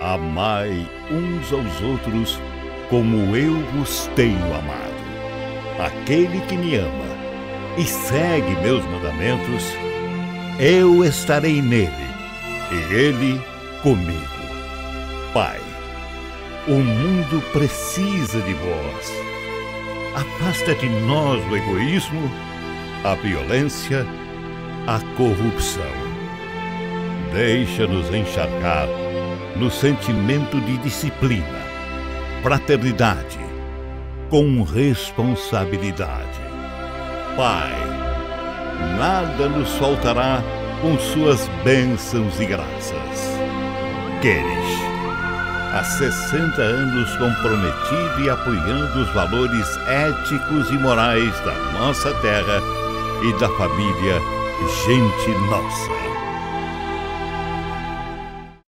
Amai uns aos outros como eu vos tenho amado. Aquele que me ama e segue meus mandamentos, eu estarei nele e ele comigo. Pai, o mundo precisa de vós. Afasta de nós o egoísmo, a violência, a corrupção. Deixa-nos encharcar no sentimento de disciplina, fraternidade, com responsabilidade. Pai, nada nos faltará com suas bênçãos e graças. Queres, há 60 anos comprometido e apoiando os valores éticos e morais da nossa terra e da família Gente Nossa.